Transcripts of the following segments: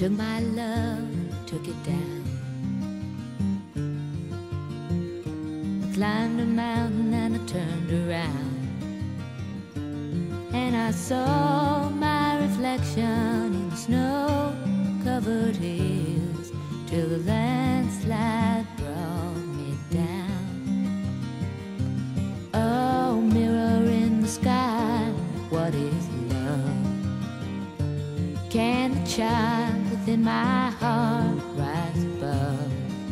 took my love, took it down. I climbed a mountain and I turned around, and I saw my reflection in the snow-covered hills, till the landslide brought me down. Oh, mirror in the sky, what is love? Can the child within my heart rise above?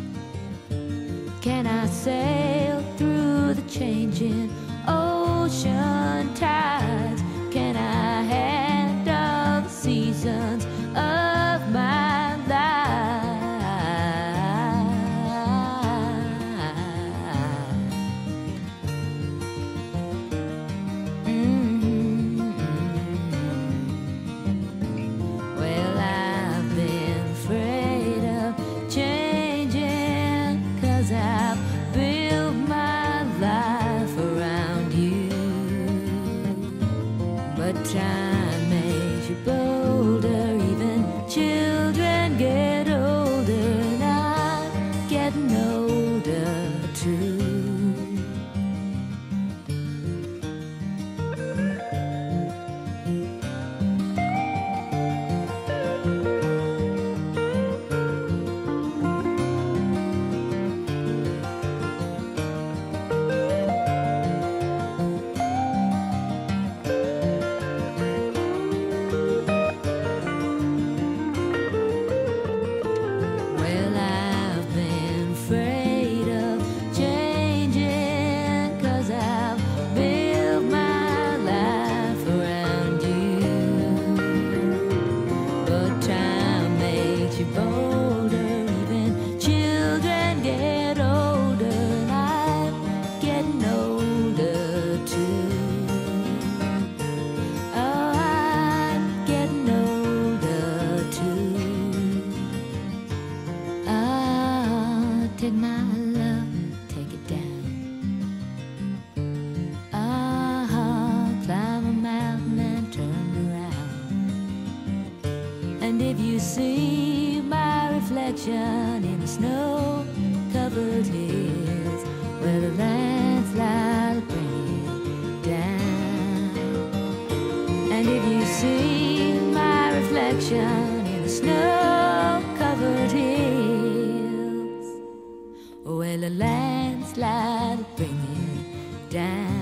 Can I sail through the changing ocean tides? Can I handle the seasons of my life? Well, I've been afraid of changing, 'cause I've built my life around you. But time makes you bolder, even children get older, and I'm getting older too. Well, I've been afraid of changing, 'cause I've built my life around you. But time makes you bolder, even children get older, and I'm getting older too. Oh, I'm getting older too. Take my love, take it down. Climb a mountain and turn around. And if you see my reflection in the snow-covered hills, where the landslide will bring it down. And if you see my reflection in the snow-covered hills, well, a landslide will bring it down.